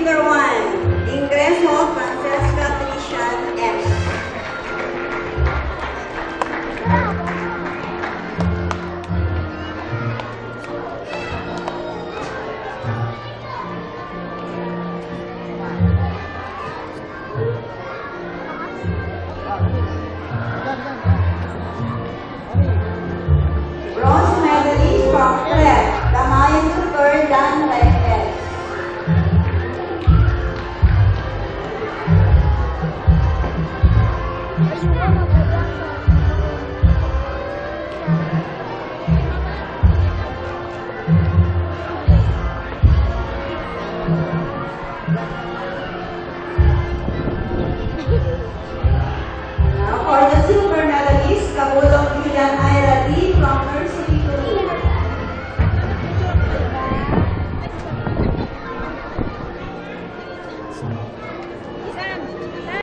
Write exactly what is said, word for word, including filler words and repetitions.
Figure one. Ingreso, Francesca Trician M. Bronze medalist from track, the highest score done by head. Thank you.